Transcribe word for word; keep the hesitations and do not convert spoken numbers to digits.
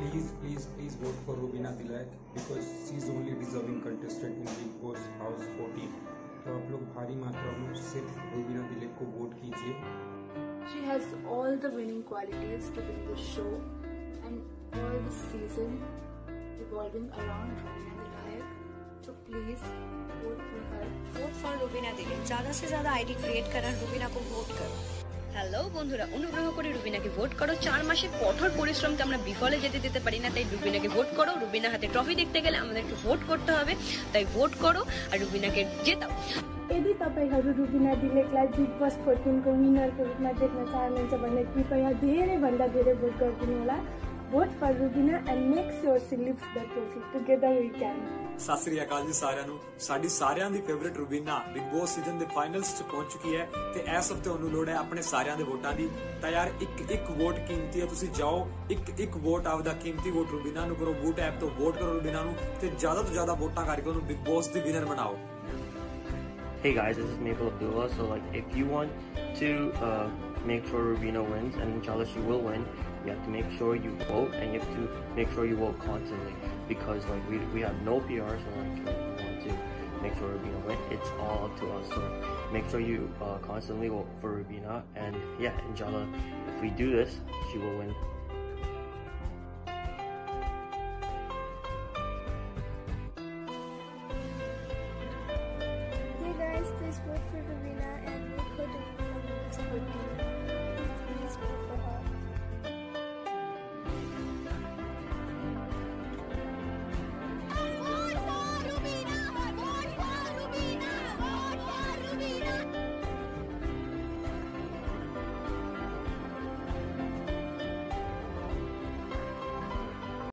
please, please, please vote for Rubina Dilaik because she is only deserving contestant in Bigg Boss House fourteen. तो आप लोग भारी मात्रा में सिर्फ रूबीना दिलैक को वोट कीजिए. She has all the winning qualities to win the show and all the season revolving around Rubina Dilaik. So please vote for her. Vote for Rubina Dilaik. ज़्यादा से ज़्यादा आईडी क्रिएट करा रूबिना को वोट करो. Hello বন্ধুরা, অনুগ্রহ করে রুবিনাকে vote করো. চার মাসের কঠোর পরিশ্রমকে আমরা বিফলে যেতে দিতে পারি না, তাই রুবিনাকে ভোট করো. রুবিনা হাতে ট্রফি দেখতে গেলে আমাদেরকে ভোট করতে হবে, তাই ভোट করো আর রুবিनाকে जिताओ. यदि तपाईहरु रुबिना दिलैकलाई बिग बस फोर्टीन को विनर को रूपमा देख्न चाहनुहुन्छ भने कृपया धेरै भन्दा धेरै भोट गरिदिनु होला. Vote for Rubina and make sure she lifts the trophy. Together we can. Sat Sri ਅਕਾਲ ਜੀ ਸਾਰਿਆਂ ਨੂੰ. ਸਾਡੀ ਸਾਰਿਆਂ ਦੀ favourite Rubina big boss season ਦੇ ਫਾਈਨਲਸ 'ਚ ਪਹੁੰਚ ਚੁੱਕੀ ਹੈ ਤੇ ਇਸ ਹਫਤੇ ਉਹਨੂੰ ਲੋੜ ਹੈ ਆਪਣੇ ਸਾਰਿਆਂ ਦੇ ਵੋਟਾਂ ਦੀ. ਤਾਂ ਯਾਰ ਇੱਕ ਇੱਕ ਵੋਟ ਕੀਮਤੀ ਹੈ, ਤੁਸੀਂ ਜਾਓ ਇੱਕ ਇੱਕ ਵੋਟ ਆਪਦਾ ਕੀਮਤੀ ਵੋਟ ਰੂਬੀਨਾ ਨੂੰ ਕਰੋ. ਵੋਟ ਐਪ ਤੋਂ ਵੋਟ ਕਰੋ ਰੂਬੀਨਾ ਨੂੰ ਤੇ ਜ਼ਿਆਦਾ ਤੋਂ ਜ਼ਿਆਦਾ ਵੋਟਾਂ ਕਰਕੇ ਉਹਨੂੰ ਬਿਗ ਬੌਸ ਦੀ ਵਿਨਰ ਬਣਾਓ. Hey guys, this is Maple Abdullah. So like, if you want to uh, make sure Rubina wins, and inshallah she will win, you have to make sure you vote, and you have to make sure you vote constantly, because like we we have no P R, so like we want to make sure Rubina wins. It's all up to us. So make sure you uh, constantly vote for Rubina, and yeah, inshallah, if we do this, she will win.